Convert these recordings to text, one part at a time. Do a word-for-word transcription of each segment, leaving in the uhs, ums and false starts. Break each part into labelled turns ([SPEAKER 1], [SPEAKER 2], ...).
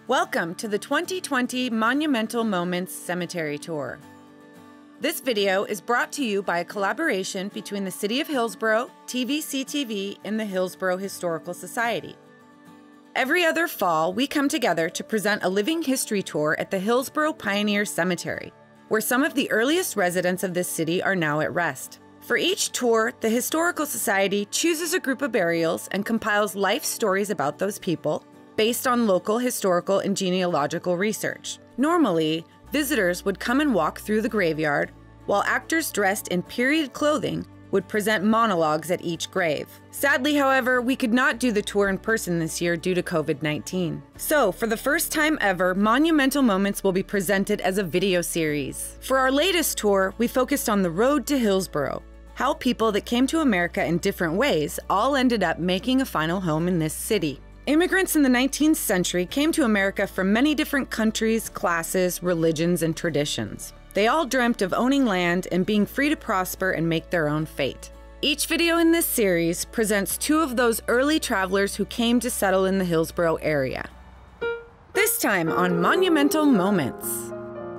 [SPEAKER 1] Welcome to the twenty twenty Monumental Moments Cemetery Tour. This video is brought to you by a collaboration between the City of Hillsboro, T V C T V, and the Hillsboro Historical Society. Every other fall, we come together to present a living history tour at the Hillsboro Pioneer Cemetery, where some of the earliest residents of this city are now at rest. For each tour, the Historical Society chooses a group of burials and compiles life stories about those people based on local historical and genealogical research. Normally, visitors would come and walk through the graveyard, while actors dressed in period clothing would present monologues at each grave. Sadly, however, we could not do the tour in person this year due to COVID nineteen. So, for the first time ever, Monumental Moments will be presented as a video series. For our latest tour, we focused on the road to Hillsboro, how people that came to America in different ways all ended up making a final home in this city. Immigrants in the nineteenth century came to America from many different countries, classes, religions, and traditions. They all dreamt of owning land and being free to prosper and make their own fate. Each video in this series presents two of those early travelers who came to settle in the Hillsboro area. This time on Monumental Moments.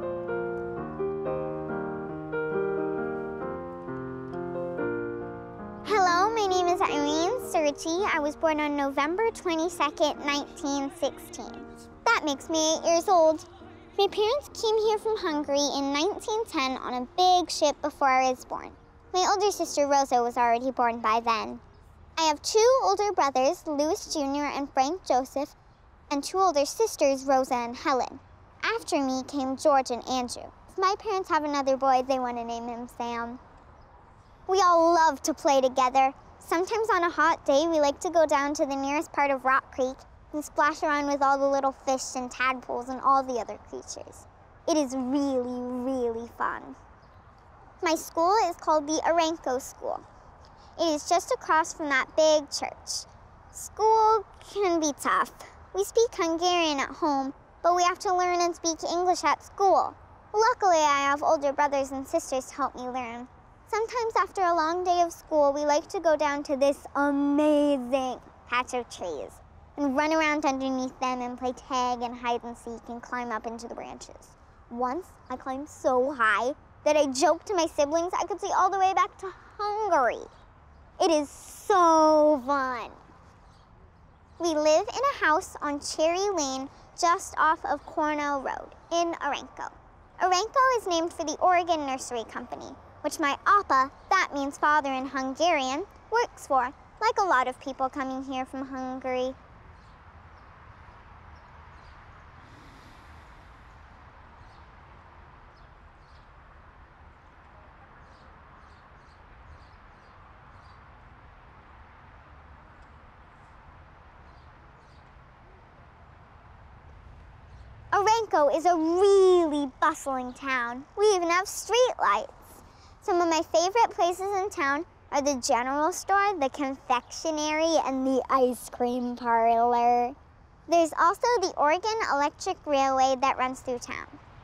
[SPEAKER 2] Hello, my name is Irene Serci. I was born on November twenty-second, nineteen sixteen. That makes me eight years old. My parents came here from Hungary in nineteen ten on a big ship before I was born. My older sister Rosa was already born by then. I have two older brothers, Louis Junior and Frank Joseph, and two older sisters, Rosa and Helen. After me came George and Andrew. If my parents have another boy, they want to name him Sam. We all love to play together. Sometimes on a hot day, we like to go down to the nearest part of Rock Creek and splash around with all the little fish and tadpoles and all the other creatures. It is really, really fun. My school is called the Aranco School. It is just across from that big church. School can be tough. We speak Hungarian at home, but we have to learn and speak English at school. Luckily, I have older brothers and sisters to help me learn. Sometimes after a long day of school, we like to go down to this amazing patch of trees and run around underneath them and play tag and hide and seek and climb up into the branches. Once, I climbed so high that I joked to my siblings I could see all the way back to Hungary. It is so fun. We live in a house on Cherry Lane just off of Cornell Road in Aranco. Aranco is named for the Oregon Nursery Company, which my appa, that means father in Hungarian, works for, like a lot of people coming here from Hungary. Aranco is a really bustling town. We even have street lights. Some of my favorite places in town are the general store, the confectionery, and the ice cream parlor. There's also the Oregon Electric Railway that runs through town.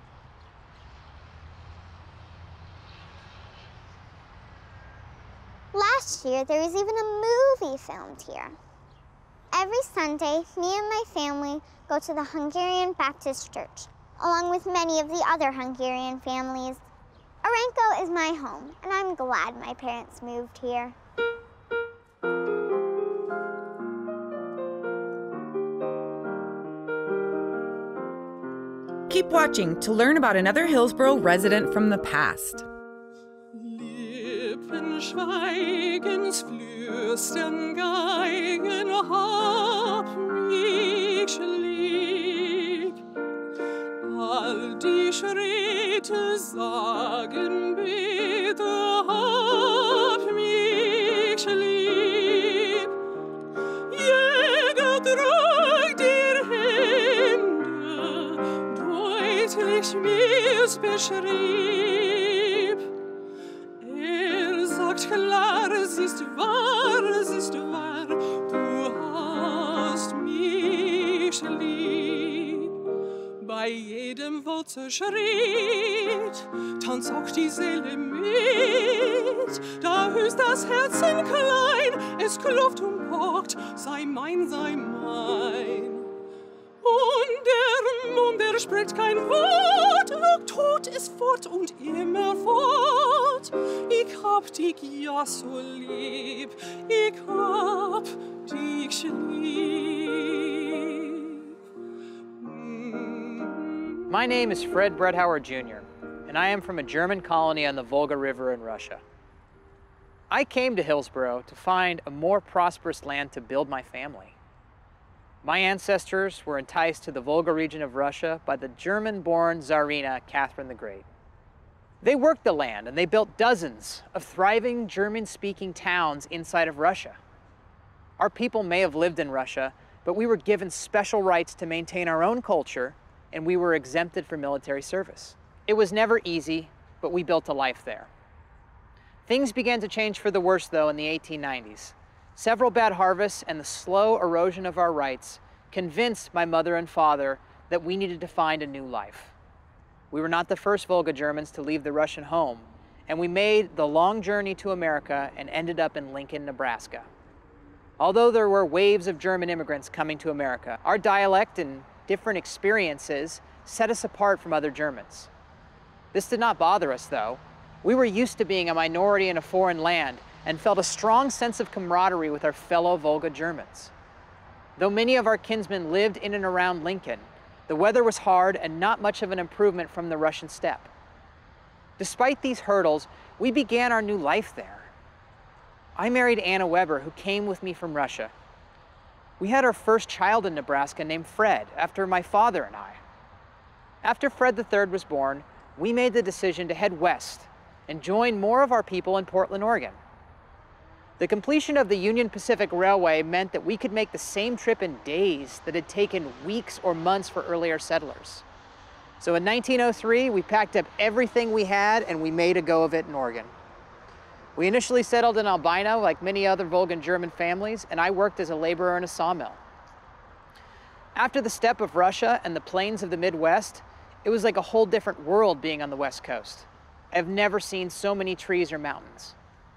[SPEAKER 2] Last year, there was even a movie filmed here. Every Sunday, me and my family go to the Hungarian Baptist Church, along with many of the other Hungarian families. Aranco is my home, and I'm glad my parents moved here.
[SPEAKER 1] Keep watching to learn about another Hillsboro resident from the past.
[SPEAKER 3] Lippen schweigens, flüstern Geigen, hab mich lieb. All die Schritte sagen, bitte, hab mich lieb. Jeder drückt dir Hände, deutlich mir's beschrieb. Er sagt klar, es ist wahr, es ist wahr, du hast mich lieb. Bei jedem Wort zur Schritt tanzt auch die Seele mit. Da ist das Herzen klein, es klopft und pocht, sei mein, sei mein. Und der spricht kein Wort, wirkt tot ist fort und immer fort. Ich hab dich ja so lieb, ich hab dich lieb.
[SPEAKER 4] My name is Fred Bredhauer Junior, and I am from a German colony on the Volga River in Russia. I came to Hillsboro to find a more prosperous land to build my family. My ancestors were enticed to the Volga region of Russia by the German-born Tsarina Catherine the Great. They worked the land and they built dozens of thriving German-speaking towns inside of Russia. Our people may have lived in Russia, but we were given special rights to maintain our own culture, and we were exempted from military service. It was never easy, but we built a life there. Things began to change for the worse, though, in the eighteen nineties. Several bad harvests and the slow erosion of our rights convinced my mother and father that we needed to find a new life. We were not the first Volga Germans to leave the Russian home, and we made the long journey to America and ended up in Lincoln, Nebraska. Although there were waves of German immigrants coming to America, our dialect and different experiences set us apart from other Germans. This did not bother us, though. We were used to being a minority in a foreign land and felt a strong sense of camaraderie with our fellow Volga Germans. Though many of our kinsmen lived in and around Lincoln, the weather was hard and not much of an improvement from the Russian steppe. Despite these hurdles, we began our new life there. I married Anna Weber, who came with me from Russia. We had our first child in Nebraska named Fred, after my father and I. After Fred the third was born, we made the decision to head west and join more of our people in Portland, Oregon. The completion of the Union Pacific Railway meant that we could make the same trip in days that had taken weeks or months for earlier settlers. So in nineteen oh three, we packed up everything we had and we made a go of it in Oregon. We initially settled in Albina, like many other Volgan German families, and I worked as a laborer in a sawmill. After the steppe of Russia and the plains of the Midwest, it was like a whole different world being on the West Coast. I've never seen so many trees or mountains.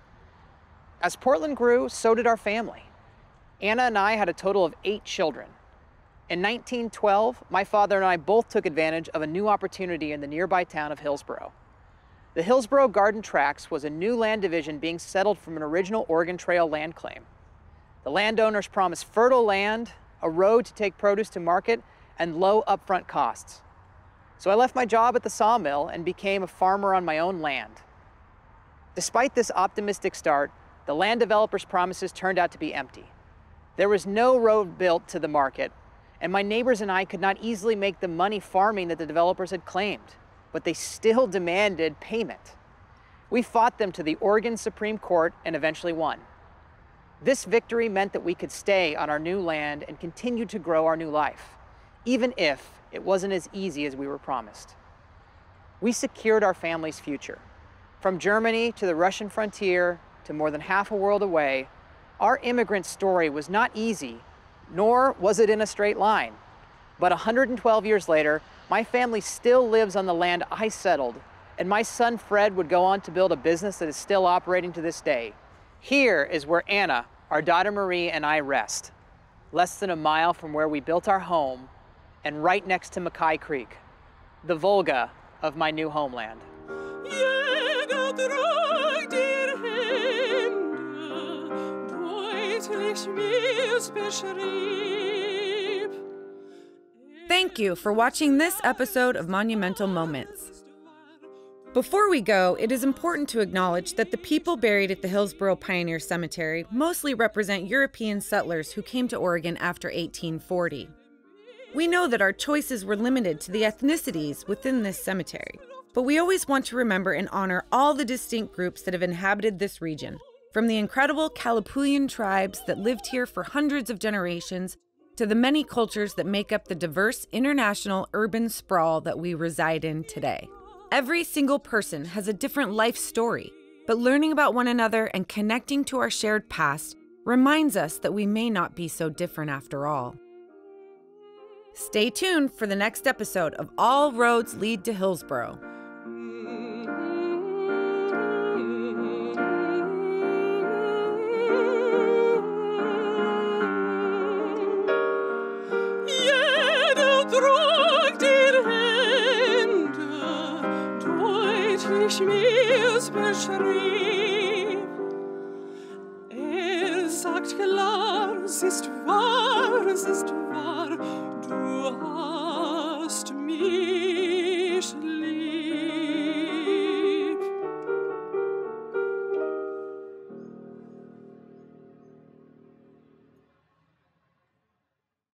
[SPEAKER 4] As Portland grew, so did our family. Anna and I had a total of eight children. In nineteen twelve, my father and I both took advantage of a new opportunity in the nearby town of Hillsboro. The Hillsboro Garden Tracts was a new land division being settled from an original Oregon Trail land claim. The landowners promised fertile land, a road to take produce to market, and low upfront costs. So I left my job at the sawmill and became a farmer on my own land. Despite this optimistic start, the land developer's promises turned out to be empty. There was no road built to the market, and my neighbors and I could not easily make the money farming that the developers had claimed, but they still demanded payment. We fought them to the Oregon Supreme Court and eventually won. This victory meant that we could stay on our new land and continue to grow our new life, even if it wasn't as easy as we were promised. We secured our family's future. From Germany to the Russian frontier to more than half a world away, our immigrant story was not easy, nor was it in a straight line. But one hundred twelve years later, my family still lives on the land I settled, and my son Fred would go on to build a business that is still operating to this day. Here is where Anna, our daughter Marie, and I rest, less than a mile from where we built our home, and right next to Mackay Creek, the Volga of my new homeland.
[SPEAKER 3] Jeder tragt ihr Hände, deutlich mir's beschrieb.
[SPEAKER 1] Thank you for watching this episode of Monumental Moments. Before we go, it is important to acknowledge that the people buried at the Hillsboro Pioneer Cemetery mostly represent European settlers who came to Oregon after eighteen forty. We know that our choices were limited to the ethnicities within this cemetery, but we always want to remember and honor all the distinct groups that have inhabited this region, from the incredible Kalapuyan tribes that lived here for hundreds of generations to the many cultures that make up the diverse international urban sprawl that we reside in today. Every single person has a different life story, but learning about one another and connecting to our shared past reminds us that we may not be so different after all. Stay tuned for the next episode of All Roads Lead to Hillsboro.
[SPEAKER 3] Jeder tragt ihr Hände, ich mir's beschrieb. Er sagt klar, es ist wahr, es ist